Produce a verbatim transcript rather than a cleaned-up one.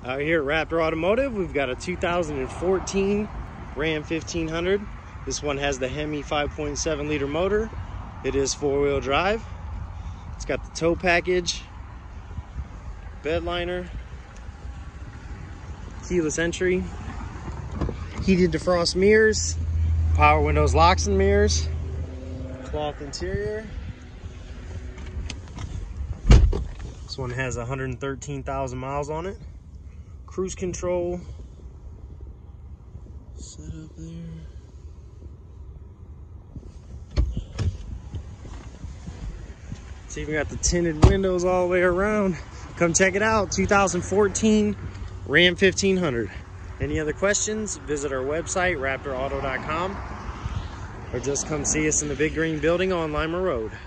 Out here at Raptor Automotive, we've got a two thousand fourteen Ram fifteen hundred. This one has the Hemi five point seven liter motor. It is four-wheel drive. It's got the tow package, bed liner, keyless entry, heated defrost mirrors, power windows, locks and mirrors, cloth interior. This one has one hundred thirteen thousand miles on it. Cruise control set up there. It's even got the tinted windows all the way around. Come check it out. two thousand fourteen Ram fifteen hundred. Any other questions? Visit our website, raptor auto dot com, or just come see us in the big green building on Lima Road.